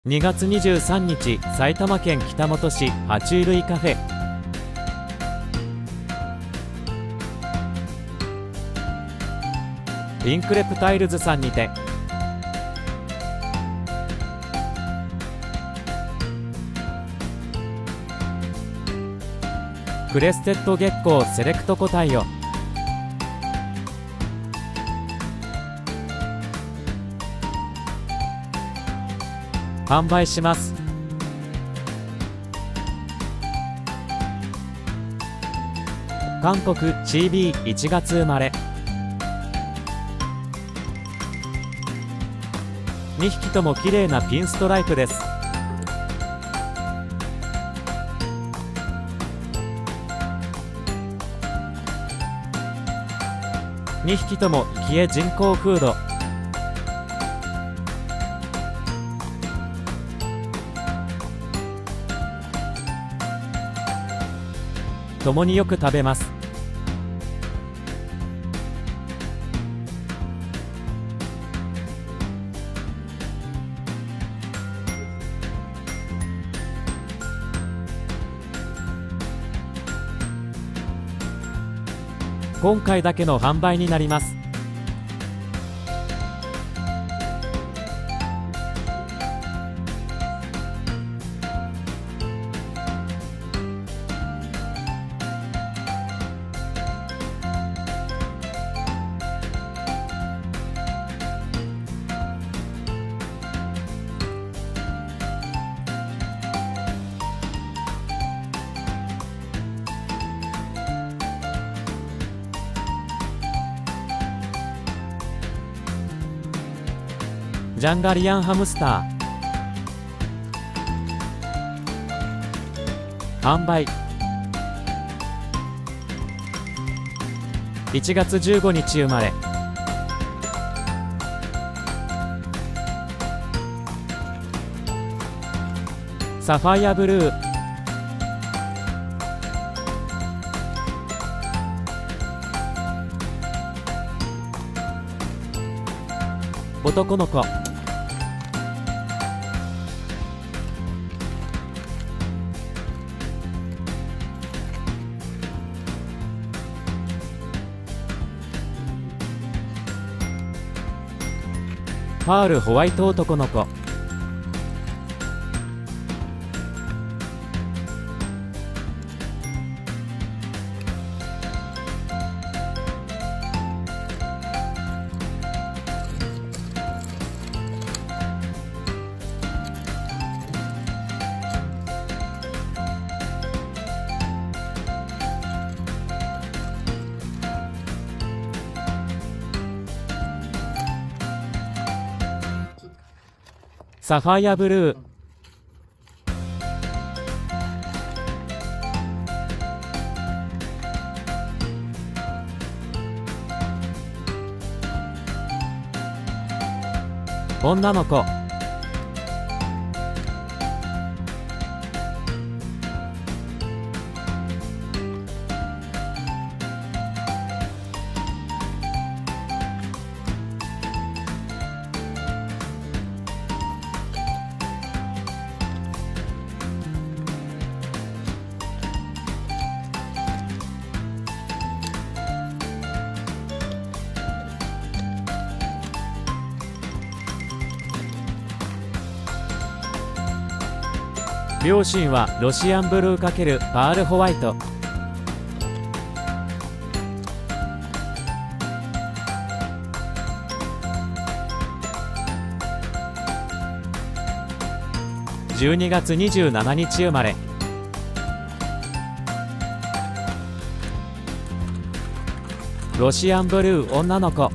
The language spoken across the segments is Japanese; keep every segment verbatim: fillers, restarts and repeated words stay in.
にがつにじゅうさんにち、埼玉県北本市爬虫類カフェ。インクレプタイルズさんにてクレステッド月光セレクト個体を販売します。韓国 チービーいち 月生まれ、にひきとも綺麗なピンストライプです。にひきともキエ人工フード。共によく食べます。今回だけの販売になります。ジャンガリアンハムスター販売。いちがつじゅうごにち生まれ、サファイアブルー。男の子。パールホワイト男の子。サファイアブルー。女の子。両親はロシアンブルー×パールホワイト。じゅうにがつにじゅうしちにち生まれ、ロシアンブルー女の子。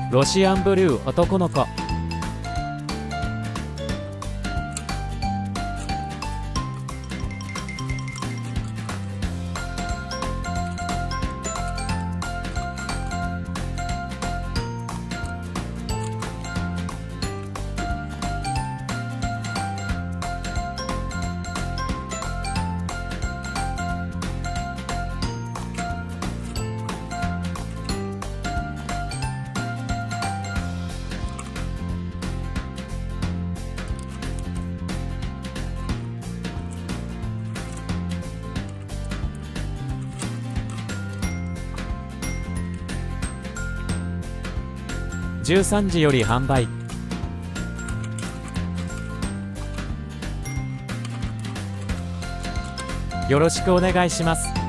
ロシアンブルー男の子。じゅうさんじより販売。よろしくお願いします。